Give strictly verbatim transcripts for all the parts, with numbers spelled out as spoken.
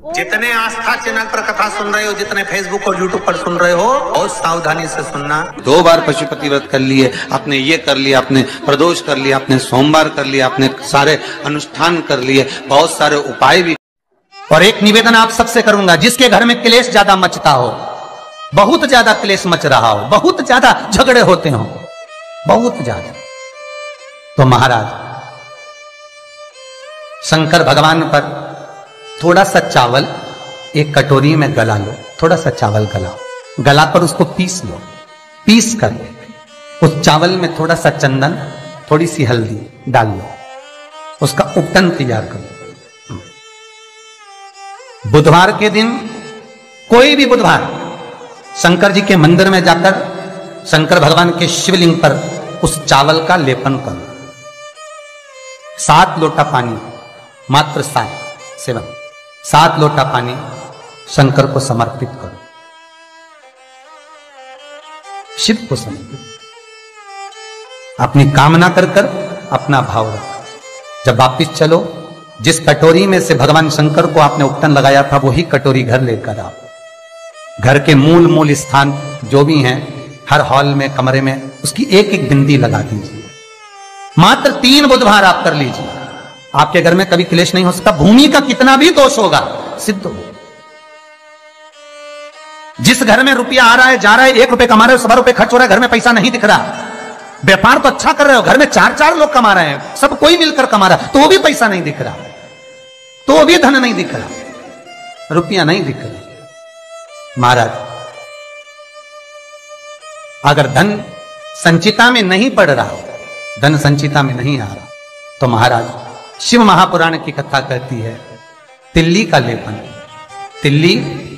जितने आस्था चैनल पर कथा सुन रहे हो, जितने फेसबुक और यूट्यूब पर सुन रहे हो, बहुत सावधानी से सुनना। दो बार पशुपति व्रत कर लिए आपने, ये कर लिया आपने, प्रदोष कर लिया आपने, सोमवार कर लिया आपने, सारे अनुष्ठान कर लिए, बहुत सारे उपाय भी। और एक निवेदन आप सबसे करूंगा, जिसके घर में क्लेश ज्यादा मचता हो, बहुत ज्यादा क्लेश मच रहा हो, बहुत ज्यादा झगड़े होते हो, बहुत ज्यादा, तो महाराज शंकर भगवान पर थोड़ा सा चावल एक कटोरी में गला लो, थोड़ा सा चावल गलाओ, गलाकर उसको पीस लो, पीस कर उस चावल में थोड़ा सा चंदन, थोड़ी सी हल्दी डाल लो, उसका उपटन तैयार कर लो। बुधवार के दिन, कोई भी बुधवार, शंकर जी के मंदिर में जाकर शंकर भगवान के शिवलिंग पर उस चावल का लेपन करो। सात लोटा पानी, मात्र सात सेवन, सात लोटा पानी शंकर को समर्पित करो, शिव को समर्पित, अपनी कामना कर कर अपना भाव रखो। जब वापिस चलो, जिस कटोरी में से भगवान शंकर को आपने उपटन लगाया था, वही कटोरी घर लेकर आओ। घर के मूल मूल स्थान जो भी हैं, हर हॉल में, कमरे में, उसकी एक एक बिंदी लगा दीजिए। मात्र तीन बुधवार आप कर लीजिए, आपके घर में कभी क्लेश नहीं हो सकता। भूमि का कितना भी दोष होगा, सिद्ध हो। जिस घर में रुपया आ रहा है, जा रहा है, एक रुपए कमा रहे हो, सवा रुपए खर्च हो रहा है, घर में पैसा नहीं दिख रहा, व्यापार तो अच्छा कर रहे हो, घर में चार चार लोग कमा रहे हैं, सब कोई मिलकर कमा रहा है, तो भी पैसा नहीं दिख रहा, तो भी धन नहीं दिख रहा, रुपया नहीं दिख रहा। महाराज, अगर धन संचिता में नहीं पड़ रहा, धन संचिता में नहीं आ रहा, तो महाराज शिव महापुराण की कथा कहती है, तिल्ली का लेपन, तिल्ली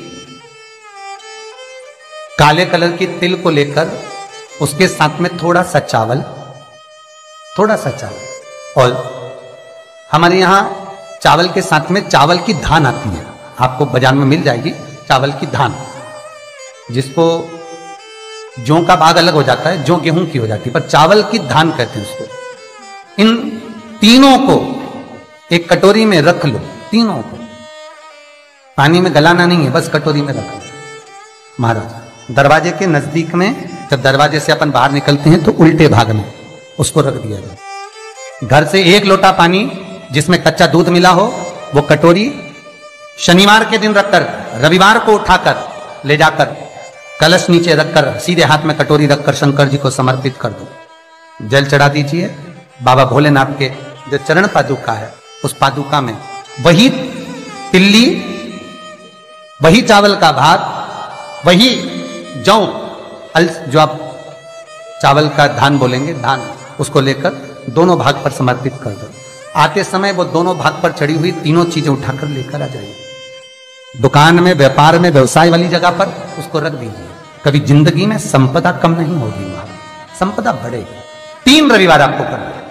काले कलर की तिल को लेकर उसके साथ में थोड़ा सा चावल, थोड़ा सा चावल, और हमारे यहां चावल के साथ में चावल की धान आती है, आपको बाजार में मिल जाएगी चावल की धान, जिसको जौ का भाग अलग हो जाता है, जौ गेहूं की हो जाती है, पर चावल की धान कहते हैं उसको। इन तीनों को एक कटोरी में रख लो, तीनों को, पानी में गलाना नहीं है, बस कटोरी में रख लो। महाराज, दरवाजे के नजदीक में, जब दरवाजे से अपन बाहर निकलते हैं तो उल्टे भाग में उसको रख दिया जाए। घर से एक लोटा पानी जिसमें कच्चा दूध मिला हो, वो कटोरी शनिवार के दिन रखकर रविवार को उठाकर ले जाकर कलश नीचे रखकर सीधे हाथ में कटोरी रखकर शंकर जी को समर्पित कर दो। जल चढ़ा दीजिए। बाबा भोलेनाथ के जो चरण पादुका है, उस पादुका में वही तिल्ली, वही चावल का भात, वही जौ, जो आप चावल का धान बोलेंगे, धान, उसको लेकर दोनों भाग पर समर्पित कर दो। आते समय वो दोनों भाग पर चढ़ी हुई तीनों चीजें उठाकर लेकर आ जाइए। दुकान में, व्यापार में, व्यवसाय वाली जगह पर उसको रख दीजिए। कभी जिंदगी में संपदा कम नहीं होगी, महाराज, संपदा बढ़ेगी। तीन रविवार आपको करना है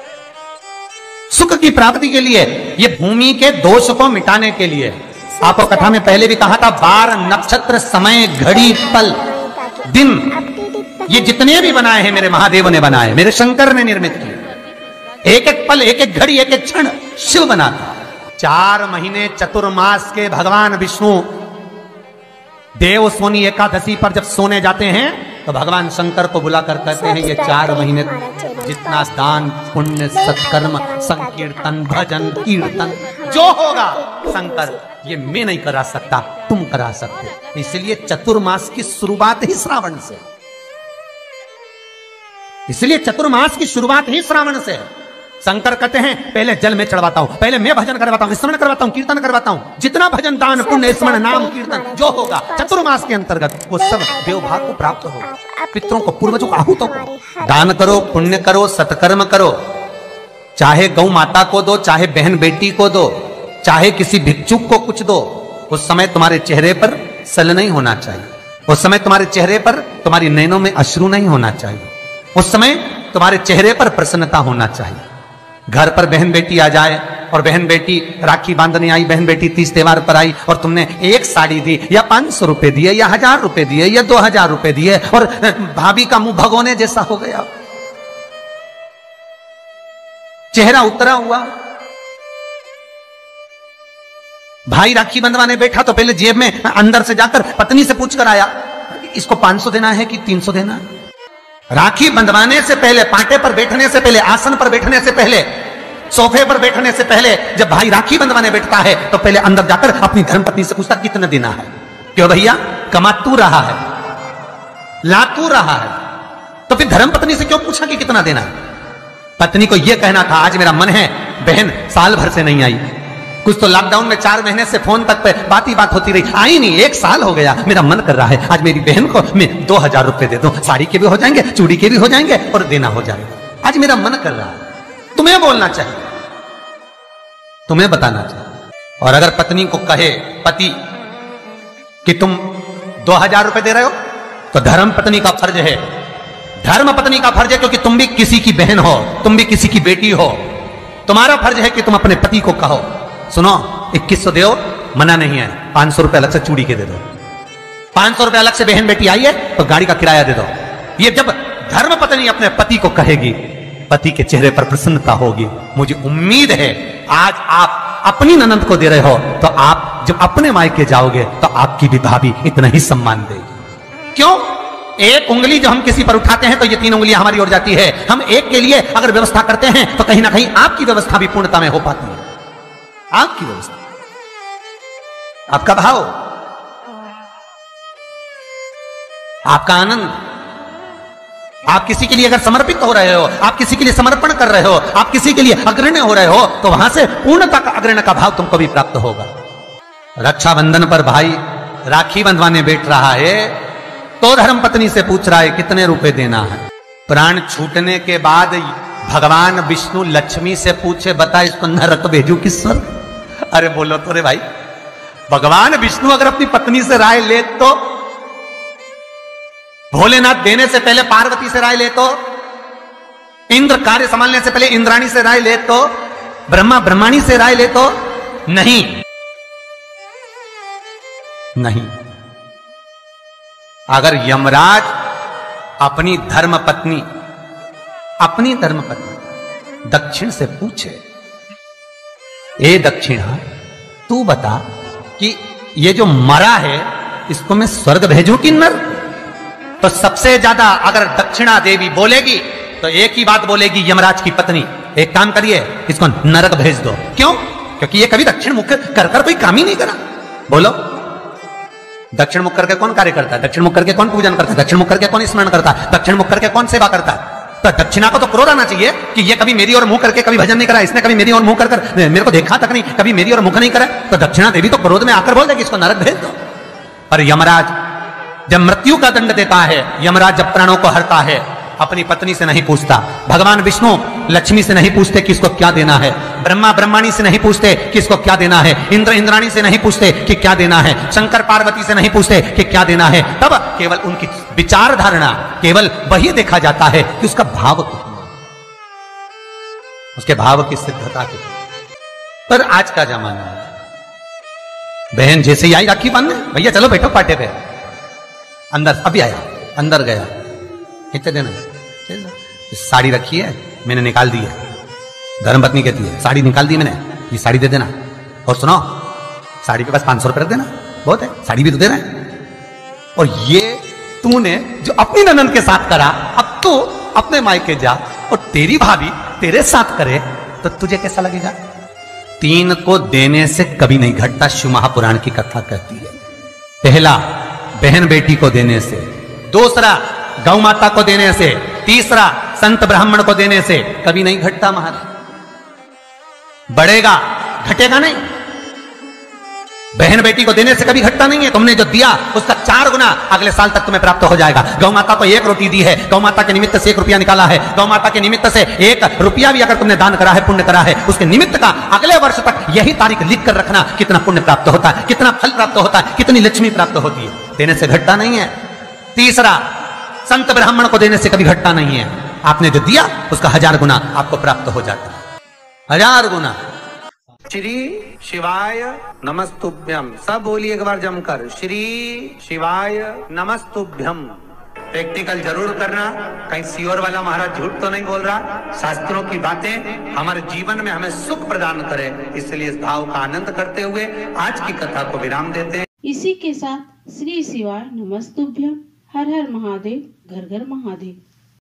सुख की प्राप्ति के लिए, ये भूमि के दोष को मिटाने के लिए। आपको कथा में पहले भी कहा था, बार, नक्षत्र, समय, घड़ी, पल, दिन, ये जितने भी बनाए हैं मेरे महादेव ने बनाए, मेरे शंकर ने निर्मित किए। एक एक पल, एक एक घड़ी, एक एक क्षण शिव बनाता। चार महीने चतुर्मास के भगवान विष्णु देव सोनी एकादशी पर जब सोने जाते हैं, तो भगवान शंकर को बुलाकर कहते हैं, ये चार महीने जितना दान, पुण्य, सत्कर्म, संकीर्तन, भजन, कीर्तन जो होगा शंकर, ये मैं नहीं करा सकता, तुम करा सकते। इसलिए चतुर्मास की शुरुआत ही श्रावण से, इसलिए चतुर्मास की शुरुआत ही श्रावण से। शंकर कहते हैं, पहले जल में चढ़वाता हूं, पहले मैं भजन करवाता हूं, स्मरण करवाता हूं, कीर्तन करवाता हूं, जितना भजन, दान, पुण्य, स्मरण, नाम, कीर्तन जो होगा चतुर्मास के अंतर्गत, वो सब देवभाग को प्राप्त होगा। पितरों को, पूर्वजों को, आहूतों को दान करो, पुण्य करो, सत्कर्म करो, चाहे गौ माता को दो, चाहे बहन बेटी को दो, चाहे किसी भिक्षुक को कुछ दो। उस समय तुम्हारे चेहरे पर सल नहीं होना चाहिए, उस समय तुम्हारे चेहरे पर, तुम्हारी नैनों में अश्रु नहीं होना चाहिए, उस समय तुम्हारे चेहरे पर प्रसन्नता होना चाहिए। घर पर बहन बेटी आ जाए और बहन बेटी राखी बांधने आई, बहन बेटी तीज त्योहार पर आई और तुमने एक साड़ी दी या पांच सौ रुपए दिए या हजार रुपए दिए या दो हजार रुपए दिए और भाभी का मुंह भगोने जैसा हो गया, चेहरा उतरा हुआ, भाई राखी बंधवाने बैठा तो पहले जेब में अंदर से जाकर पत्नी से पूछकर आया, इसको पांच सौ देना है कि तीन सौ देना है? राखी बंधवाने से पहले, पांटे पर बैठने से पहले, आसन पर बैठने से पहले, सोफे पर बैठने से पहले, जब भाई राखी बंधवाने बैठता है तो पहले अंदर जाकर अपनी धर्मपत्नी से पूछता कितना देना है। क्यों भैया, कमा तू रहा है, ला तू रहा है, तो फिर धर्मपत्नी से क्यों पूछा कि कितना देना है? पत्नी को यह कहना था, आज मेरा मन है, बहन साल भर से नहीं आई, कुछ तो लॉकडाउन में चार महीने से फोन तक पे बात ही बात होती रही, आई नहीं, एक साल हो गया, मेरा मन कर रहा है आज मेरी बहन को मैं दो हजार रुपए दे दूं, साड़ी के भी हो जाएंगे, चूड़ी के भी हो जाएंगे और देना हो जाएगा, आज मेरा मन कर रहा है। तुम्हें बोलना चाहिए, तुम्हें बताना चाहिए। और अगर पत्नी को कहे पति कि तुम दो हजार रुपए दे रहे हो, तो धर्म पत्नी का फर्ज है, धर्म पत्नी का फर्ज है, क्योंकि तुम भी किसी की बहन हो, तुम भी किसी की बेटी हो, तुम्हारा फर्ज है कि तुम अपने पति को कहो, सुनो इक्कीस सौ दो, मना नहीं है, पांच सौ रुपए अलग से चूड़ी के दे दो, पांच सौ रुपए अलग से बहन बेटी आई है तो गाड़ी का किराया दे दो। ये जब धर्म पत्नी अपने पति को कहेगी, पति के चेहरे पर प्रसन्नता होगी। मुझे उम्मीद है आज आप अपनी ननद को दे रहे हो, तो आप जब अपने मायके जाओगे तो आपकी भी भाभी इतना ही सम्मान देगी। क्यों? एक उंगली जो हम किसी पर उठाते हैं तो ये तीन उंगलियां हमारी ओर जाती है। हम एक के लिए अगर व्यवस्था करते हैं तो कहीं ना कहीं आपकी व्यवस्था भी पूर्णता में हो पाती है। आपकी व्यवस्था, आपका भाव, आपका आनंद, आप किसी के लिए अगर समर्पित हो रहे हो, आप किसी के लिए समर्पण कर रहे हो, आप किसी के लिए अग्रण्य हो रहे हो, तो वहां से पूर्णता का अग्रण्य का भाव तुमको भी प्राप्त होगा। रक्षाबंधन पर भाई राखी बंधवाने बैठ रहा है तो धर्मपत्नी से पूछ रहा है कितने रुपए देना है। प्राण छूटने के बाद भगवान विष्णु लक्ष्मी से पूछे, बता इसको नरक भेजू कि स्वर्ग? अरे बोलो तो रे भाई, भगवान विष्णु अगर अपनी पत्नी से राय ले तो, भोलेनाथ देने से पहले पार्वती से राय ले तो, इंद्र कार्य संभालने से पहले इंद्राणी से राय ले तो, ब्रह्मा ब्रह्माणी से राय ले तो, नहीं नहीं। अगर यमराज अपनी धर्म पत्नी अपनी धर्म पत्नी दक्षिण से पूछे, ए दक्षिणा तू बता कि ये जो मरा है इसको मैं स्वर्ग भेजूं कि नरक? तो सबसे ज्यादा अगर दक्षिणा देवी बोलेगी तो एक ही बात बोलेगी यमराज की पत्नी, एक काम करिए इसको नरक भेज दो। क्यों? क्योंकि ये कभी दक्षिण मुख कर कर कोई काम ही नहीं करा। बोलो, दक्षिण मुख करके कौन कार्य करता है? दक्षिण मुख करके कौन पूजन करता है? दक्षिण मुख करके कौन स्मरण करता है? दक्षिण मुख करके कौन सेवा करता है? तो दक्षिणा को तो क्रोध आना चाहिए कि ये कभी मेरी ओर मुंह करके कभी भजन नहीं करा, इसने कभी मेरी ओर मुंह कर कर मेरे को देखा तक नहीं, कभी मेरी ओर मुख नहीं करा। तो दक्षिणा देवी तो क्रोध में आकर बोल देगी इसको नरक भेज दो। पर यमराज जब मृत्यु का दंड देता है, यमराज जब प्राणों को हरता है, अपनी पत्नी से नहीं पूछता, भगवान विष्णु लक्ष्मी से नहीं पूछते कि इसको क्या देना है, ब्रह्मा ब्रह्माणी से नहीं पूछते कि इसको क्या देना है, इंद्र इंद्राणी से नहीं पूछते कि क्या देना है, शंकर पार्वती से नहीं पूछते कि क्या देना है। तब केवल उनकी विचार धारणा, केवल वही देखा जाता है कि उसका भाव कितना, उसके भाव की सिद्धता कितनी। पर आज का जमाना है, बहन जैसे ही आई राखी बांधने, भैया चलो बैठो पाटे पे, अंदर अभी आया, अंदर गया, कितने देना? साड़ी रखी है, मैंने निकाल दी है। धर्मपत्नी कहती है साड़ी निकाल दी मैंने, ये साड़ी दे देना। और सुनो, साड़ी के पास पांच सौ रुपए रख देना, बहुत है, साड़ी भी तो देना है। और ये तूने जो अपनी ननद के साथ करा, अब तू अपने मायके जा और तेरी भाभी तेरे साथ करे तो तुझे कैसा लगेगा? तीन को देने से कभी नहीं घटता, शिव महापुराण की कथा कहती है। पहला बहन बेटी को देने से, दूसरा गौ माता को देने से, तीसरा संत ब्राह्मण को देने से कभी नहीं घटता महाराज। बढ़ेगा, घटेगा नहीं। बहन बेटी को देने से कभी घटता नहीं है। तुमने जो दिया उसका चार गुना अगले साल तक तुम्हें प्राप्त हो जाएगा। गौ माता को एक रोटी दी है, गौ माता के निमित्त से एक रुपया निकाला है, गौ माता के निमित्त से एक रुपया भी अगर तुमने दान करा है, पुण्य करा है, उसके निमित्त का अगले वर्ष तक यही तारीख लिख कर रखना, कितना पुण्य प्राप्त होता है, कितना फल प्राप्त होता है, कितनी लक्ष्मी प्राप्त होती है। देने से घटता नहीं है। तीसरा, संत ब्राह्मण को देने से कभी घटता नहीं है। आपने जो दिया उसका हजार गुना आपको प्राप्त हो जाता है, हजार गुना। श्री शिवाय नमस्तुभ्यम। सब बोलिए एक बार जमकर, श्री शिवाय नमस्तुभ्यम। प्रैक्टिकल जरूर करना, कहीं सियोर वाला महाराज झूठ तो नहीं बोल रहा। शास्त्रों की बातें हमारे जीवन में हमें सुख प्रदान करे, इसलिए इस भाव का आनंद करते हुए आज की कथा को विराम देते हैं। इसी के साथ श्री शिवाय नमस्तुभ्यम, हर हर महादेव, घर घर महादेव।